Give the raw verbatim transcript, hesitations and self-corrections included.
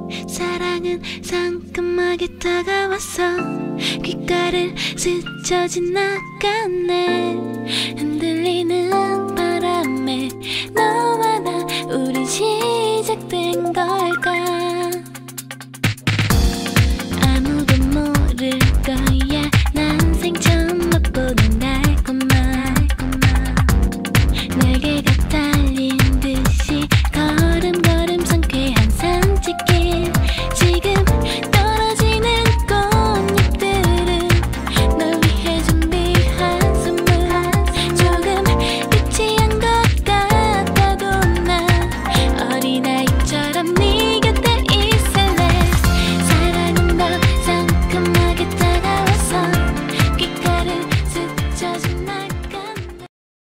사랑은 상큼하게 다가왔어. 귓가를 스쳐 지나가네. 흔들리는 바람에 너와 나 우린 시작된 걸까.